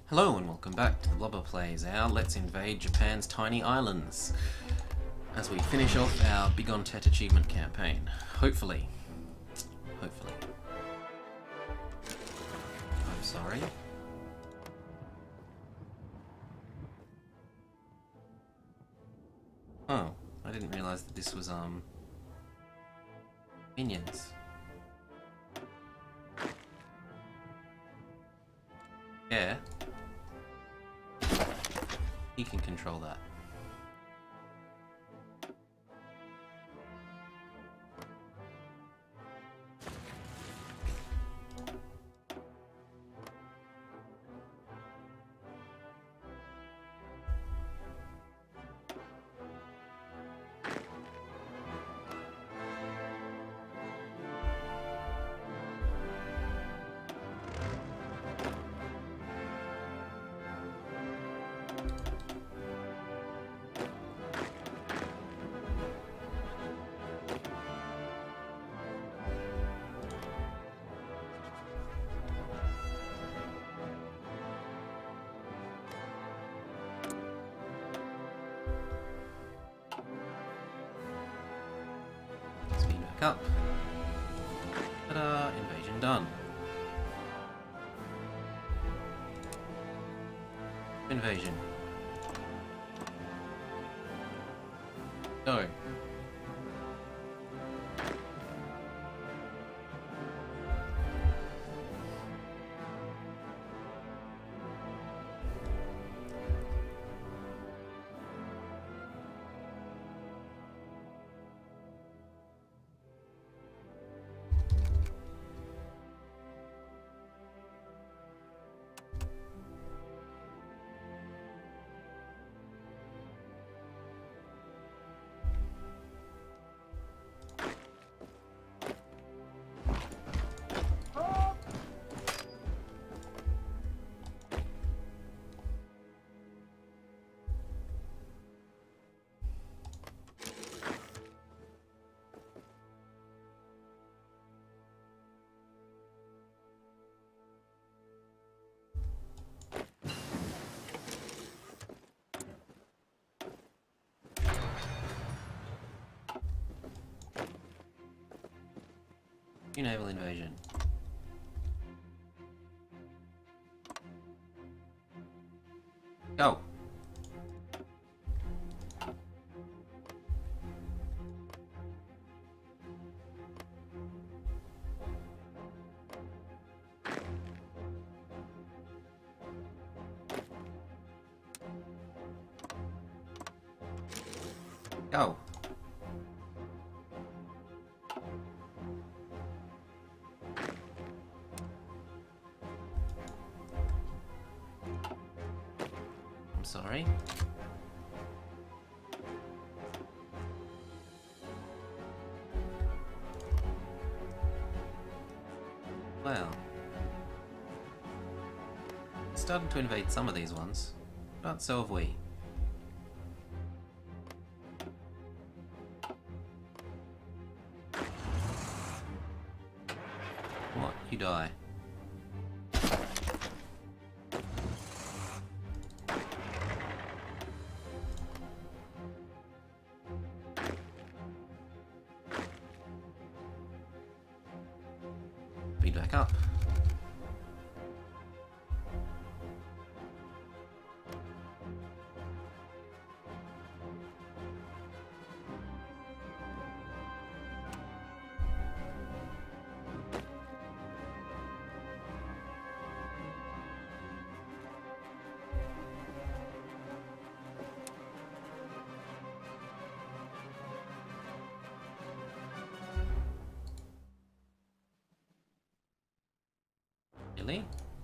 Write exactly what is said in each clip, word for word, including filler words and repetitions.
Hello and welcome back to the Blobber Plays, our Let's Invade Japan's Tiny Islands, as we finish off our Big on Tet achievement campaign. Hopefully. Hopefully. I'm sorry. Oh, I didn't realise that this was, um... minions. Yeah. He can control that. Speed back up. Ta-da! Invasion done. Invasion. Go. Naval invasion. Go. Go. Sorry. Well, started to invade some of these ones, but so have we. What? You die. Speed back up. Really?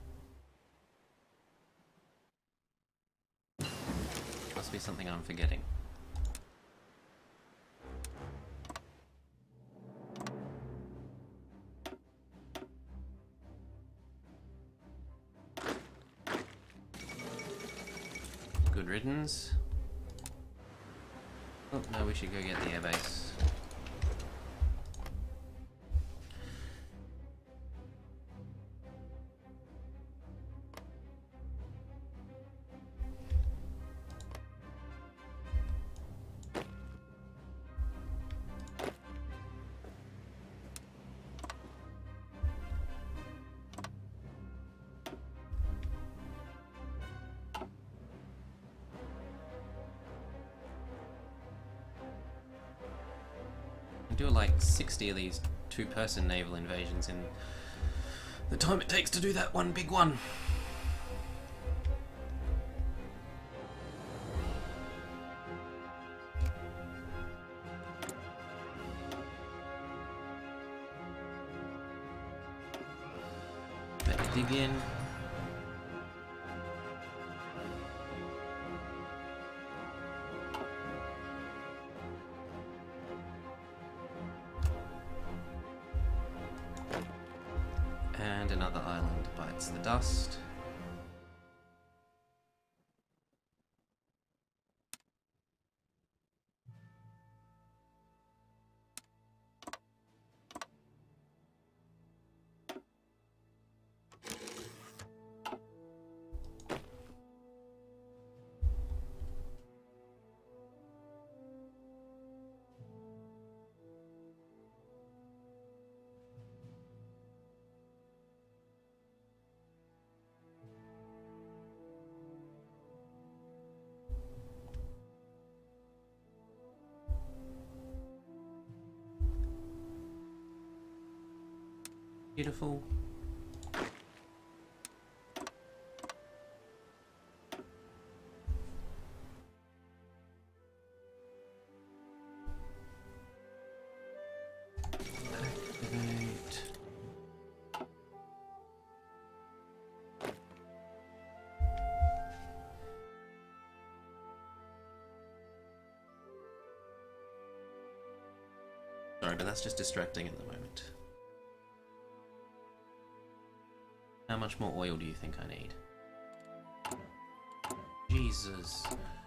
Must be something I'm forgetting. Good riddance. Oh, no, we should go get the airbase. do like sixty of these two-person naval invasions in the time it takes to do that one big one. Better dig in. And another island bites the dust. Beautiful. Activate. Sorry, but that's just distracting at the moment. How much more oil do you think I need? Jesus.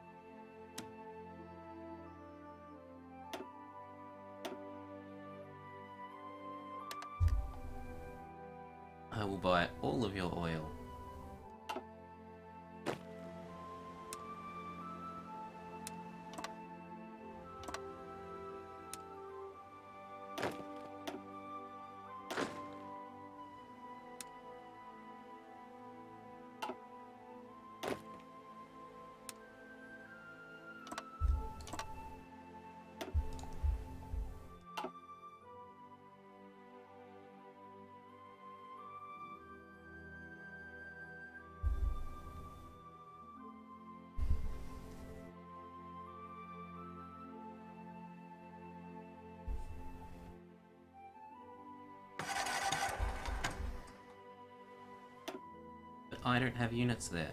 I will buy all of your oil. I don't have units there.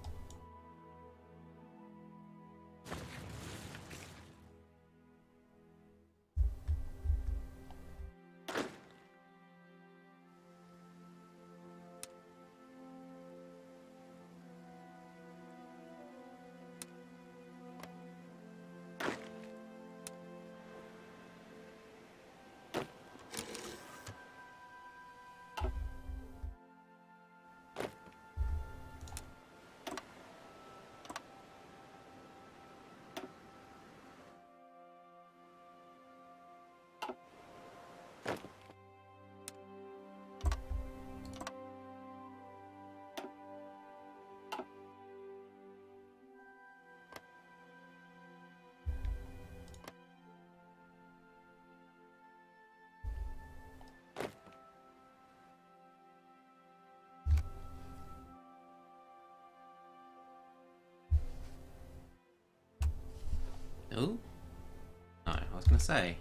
Oh? No, I was gonna say.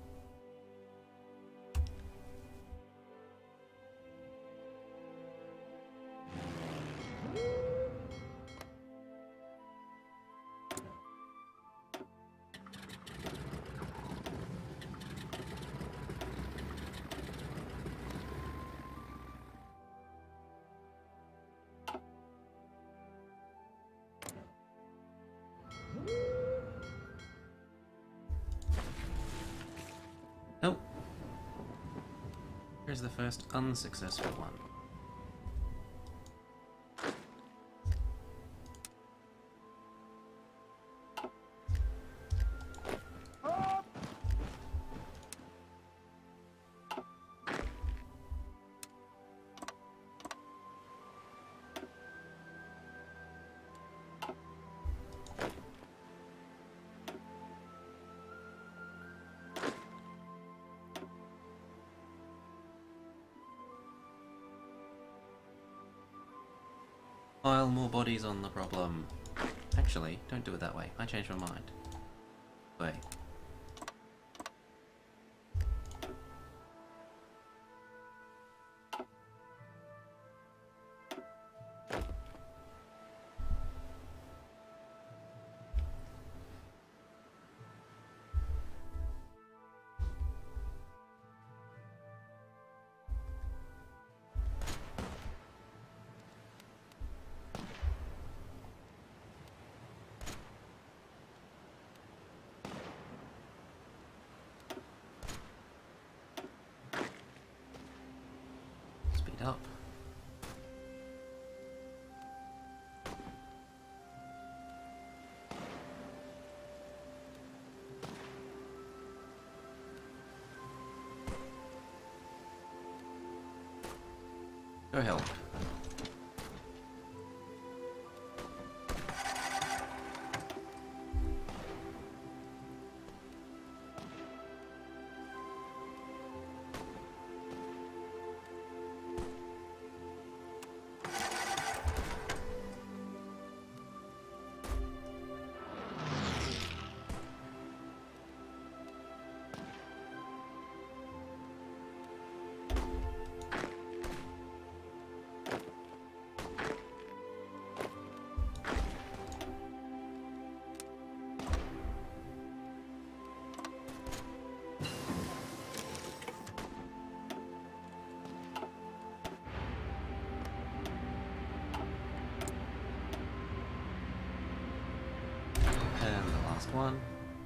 Oh. Here's the first unsuccessful one. Pile more bodies on the problem. Actually, don't do it that way. I changed my mind. Wait. Up. Go help. And the last one.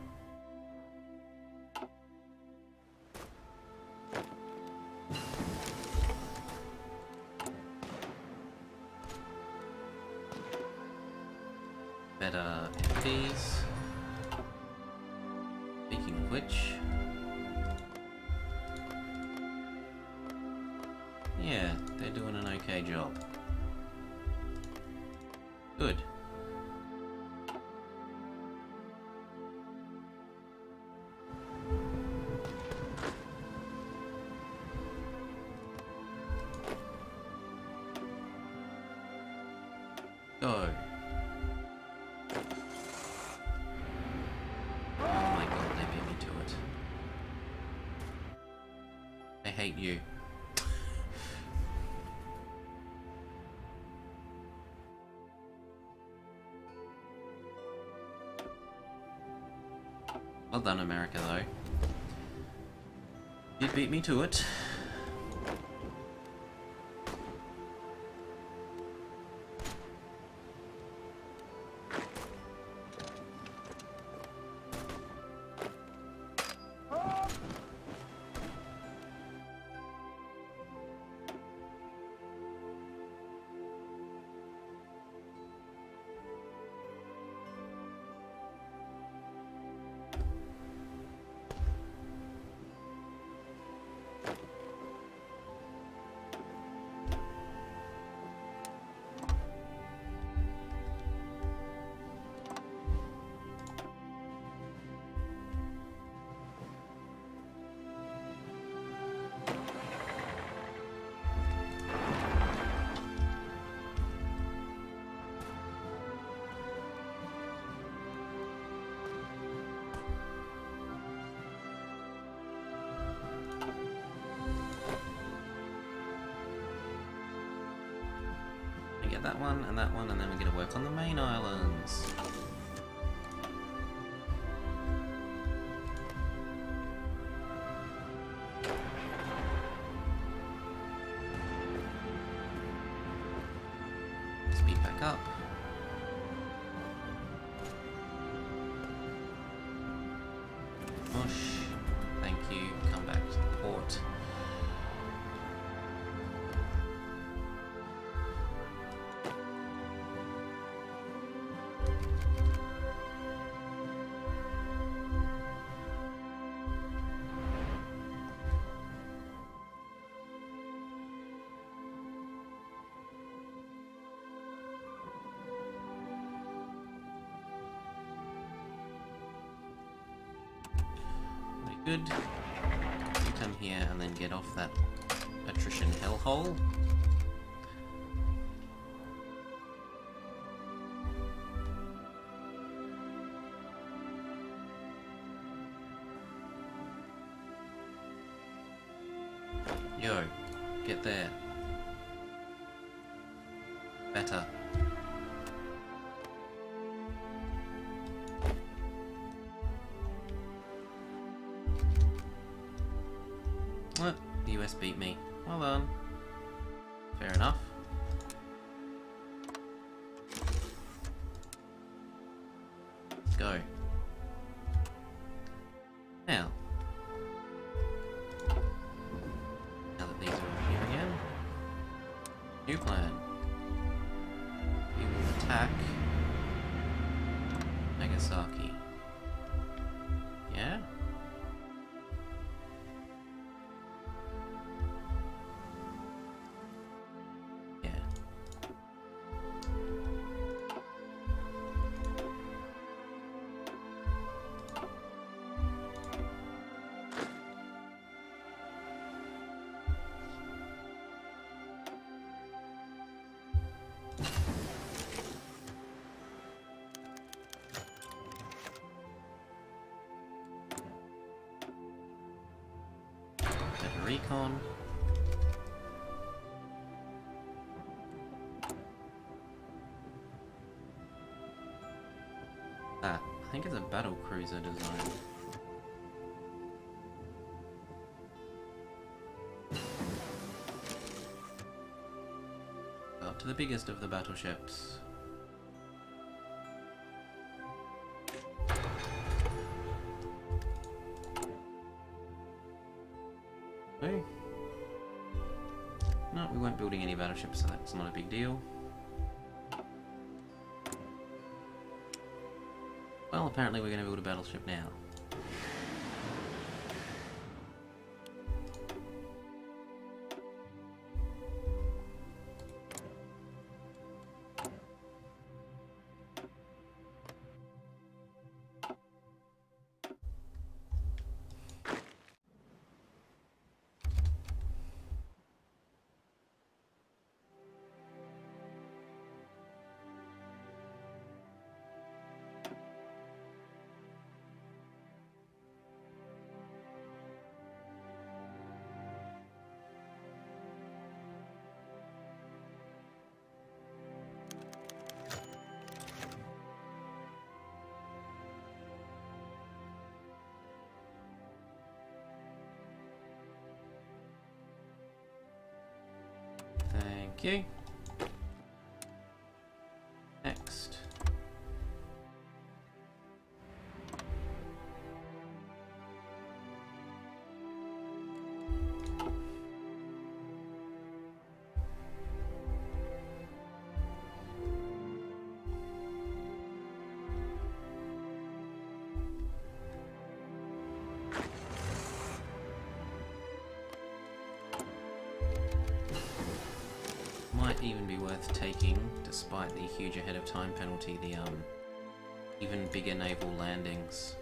Better F Ps. Speaking of which, yeah, they're doing an okay job. Good. Go. Oh my god, they beat me to it. I hate you. Well done, America, though. Did beat me to it. Get that one and that one, and then we're gonna work on the main islands. Speed back up. Mush. Thank you. Come back to the port. Good. You come here and then get off that attrition hellhole. Yo, get there. Better. What? The U S beat me. Well done. Fair enough. Go. Now. Now that these are all here again. New plan. We will attack Nagasaki. Yeah? Yeah. Better recon. That, I think it's a battle cruiser design. Up to the biggest of the battleships. Okay. No, we weren't building any battleships, so that's not a big deal. Well, apparently we're going to build a battleship now. Thank you. Next. Might even be worth taking, despite the huge ahead of time penalty, the um, even bigger naval landings.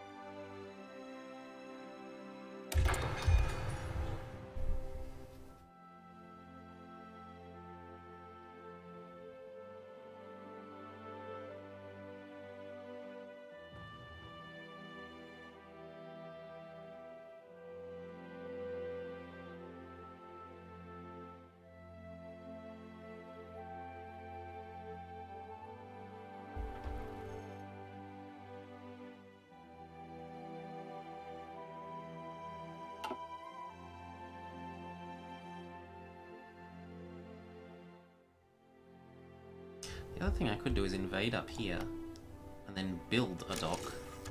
The other thing I could do is invade up here, and then build a dock.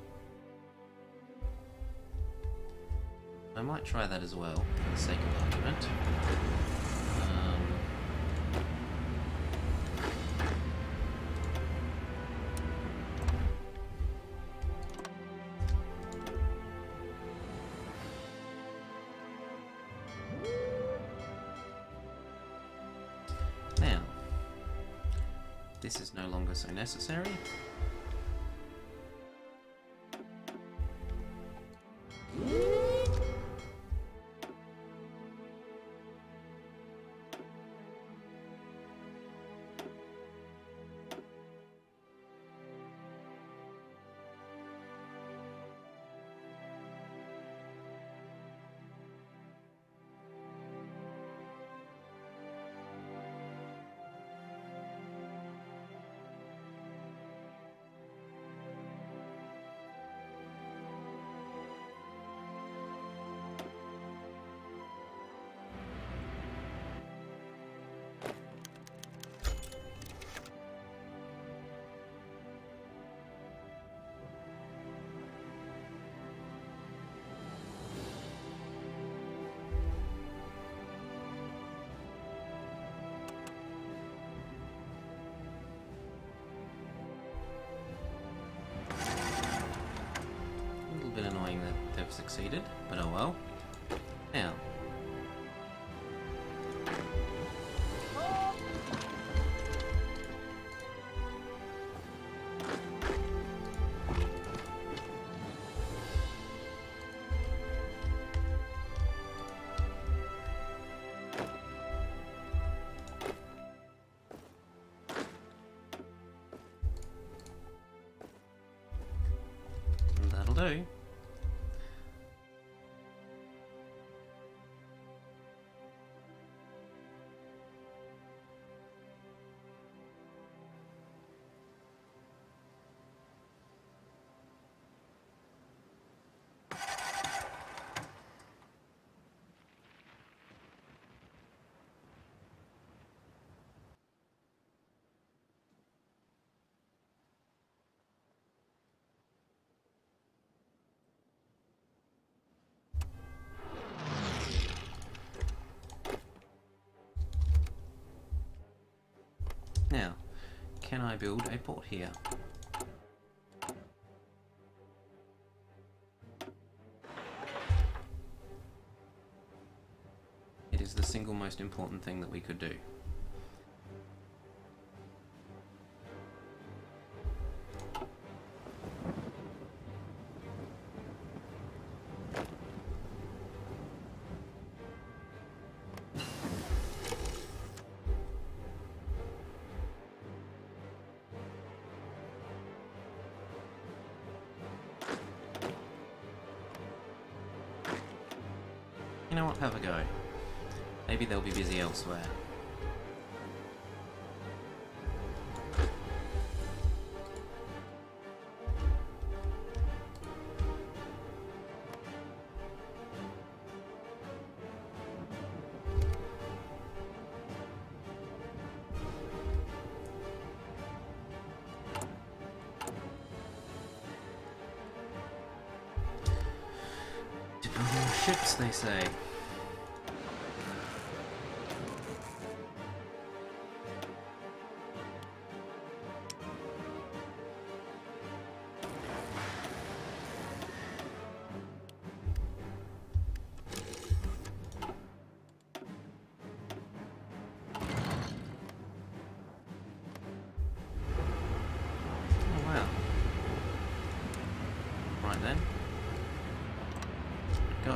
I might try that as well, for the sake of argument. Um, now, this is no longer so necessary. have succeeded, but oh well. Now. That'll do. Now, can I build a port here? It is the single most important thing that we could do. You know what, have a go. Maybe they'll be busy elsewhere. To build more ships, they say. Right then. Go.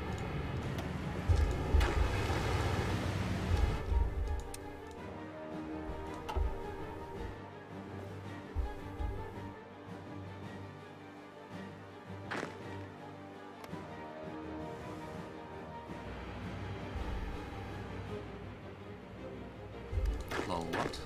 Lol, what?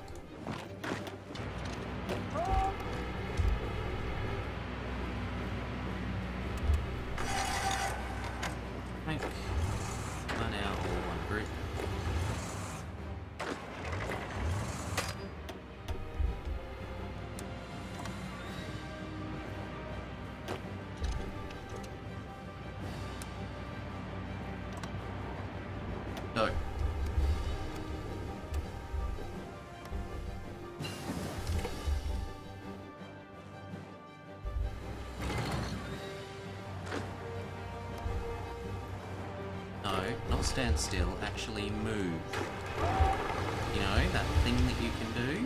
No. No, not stand still, actually move. You know, that thing that you can do?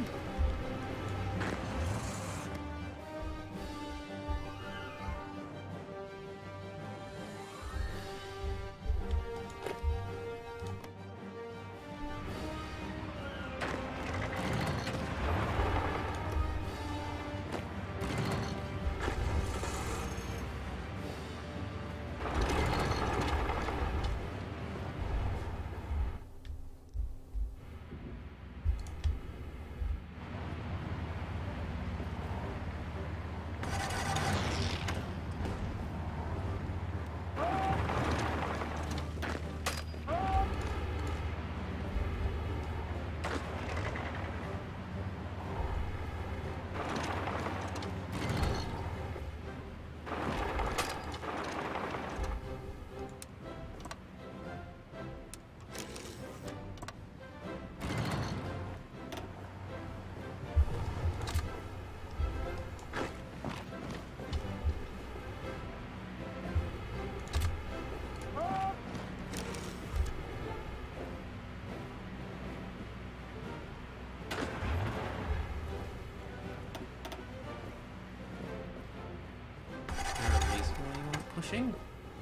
pushing.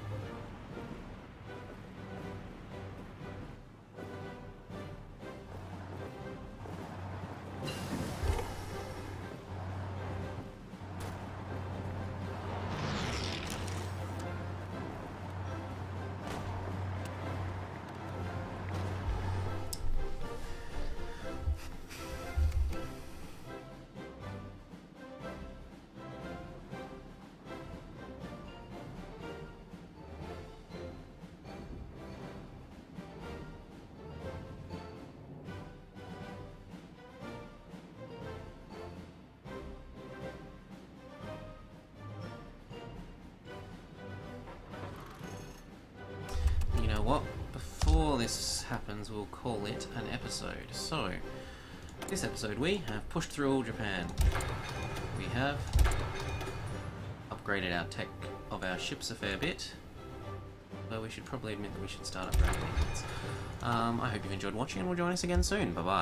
What? Before this happens, we'll call it an episode. So, this episode we have pushed through all Japan. We have upgraded our tech of our ships a fair bit. Though we should probably admit that we should start upgrading things. Um, I hope you've enjoyed watching and will join us again soon. Bye bye.